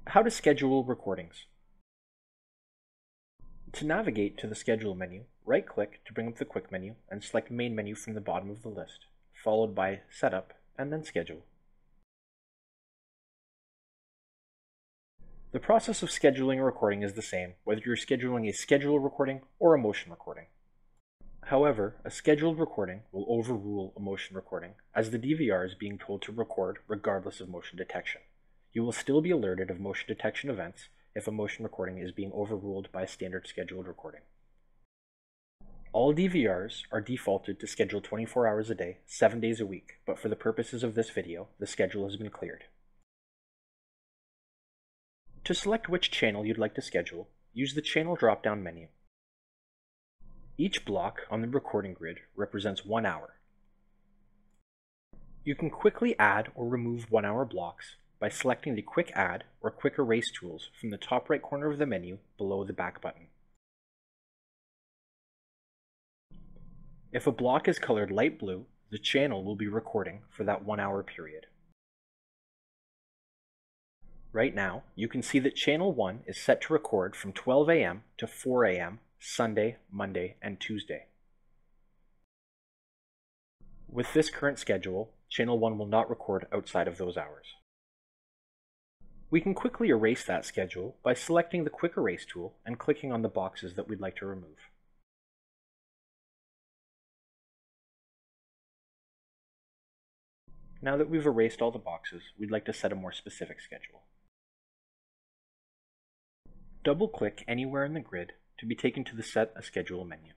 How to schedule recordings. To navigate to the Schedule menu, right-click to bring up the Quick menu and select Main menu from the bottom of the list, followed by Setup and then Schedule. The process of scheduling a recording is the same, whether you're scheduling a scheduled recording or a motion recording. However, a scheduled recording will overrule a motion recording, as the DVR is being told to record regardless of motion detection. You will still be alerted of motion detection events if a motion recording is being overruled by a standard scheduled recording. All DVRs are defaulted to schedule 24 hours a day, 7 days a week, but for the purposes of this video, the schedule has been cleared. To select which channel you'd like to schedule, use the Channel drop-down menu. Each block on the recording grid represents 1 hour. You can quickly add or remove 1-hour blocks by selecting the Quick Add or Quick Erase tools from the top right corner of the menu below the back button. If a block is colored light blue, the channel will be recording for that 1-hour period. Right now, you can see that Channel 1 is set to record from 12 a.m. to 4 a.m. Sunday, Monday, and Tuesday. With this current schedule, Channel 1 will not record outside of those hours. We can quickly erase that schedule by selecting the Quick Erase tool and clicking on the boxes that we'd like to remove. Now that we've erased all the boxes, we'd like to set a more specific schedule. Double-click anywhere in the grid to be taken to the Set a Schedule menu.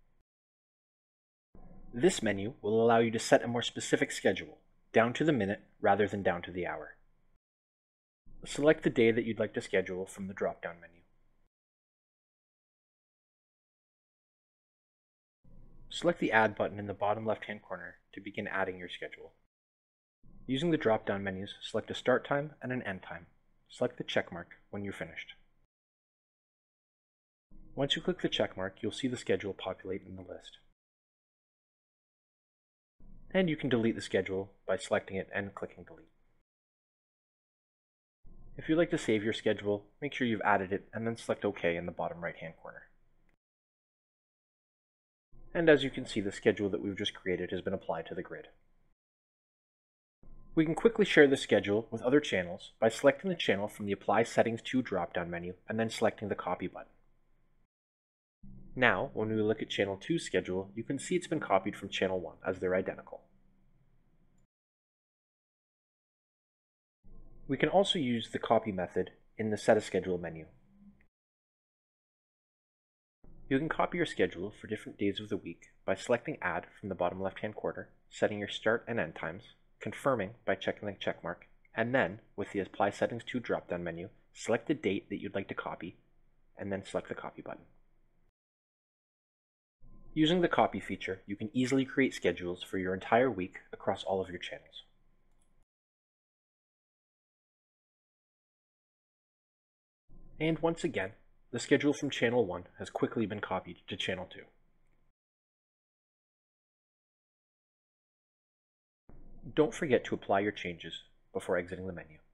This menu will allow you to set a more specific schedule, down to the minute rather than down to the hour. Select the day that you'd like to schedule from the drop-down menu. Select the Add button in the bottom left-hand corner to begin adding your schedule. Using the drop-down menus, select a start time and an end time. Select the checkmark when you're finished. Once you click the checkmark, you'll see the schedule populate in the list. And you can delete the schedule by selecting it and clicking delete. If you'd like to save your schedule, make sure you've added it and then select OK in the bottom right-hand corner. And as you can see, the schedule that we've just created has been applied to the grid. We can quickly share the schedule with other channels by selecting the channel from the Apply Settings to drop-down menu and then selecting the Copy button. Now, when we look at Channel 2's schedule, you can see it's been copied from Channel 1 as they're identical. We can also use the Copy method in the Set a Schedule menu. You can copy your schedule for different days of the week by selecting Add from the bottom left-hand corner, setting your start and end times, confirming by checking the checkmark, and then, with the Apply Settings to drop-down menu, select the date that you'd like to copy, and then select the Copy button. Using the Copy feature, you can easily create schedules for your entire week across all of your channels. And once again, the schedule from Channel 1 has quickly been copied to Channel 2. Don't forget to apply your changes before exiting the menu.